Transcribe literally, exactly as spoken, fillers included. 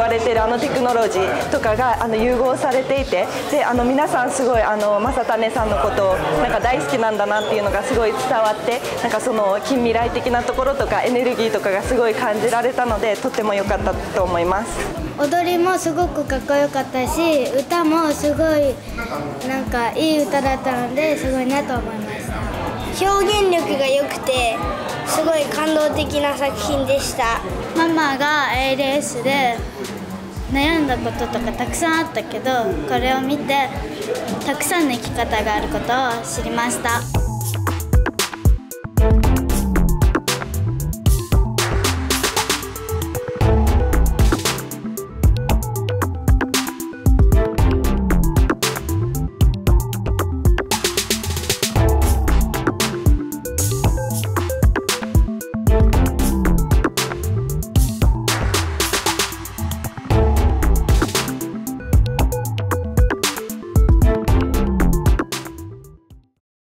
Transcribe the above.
われているあのテクノロジーとかがあの融合されていて、であの皆さんすごいあの正種さんのことをなんか大好きなんだなっていうのがすごい伝わって、なんかその近未来的なところとかエネルギーとかがすごい感じられたので、とっても良かったと思います。 踊りもすごくかっこよかったし、歌もすごいなんかいい歌だったのですごいなと思いました。 表現力が良くてすごい感動的な作品でした。 ママが エーエルエス で悩んだこととかたくさんあったけど、これを見てたくさんの生き方があることを知りました。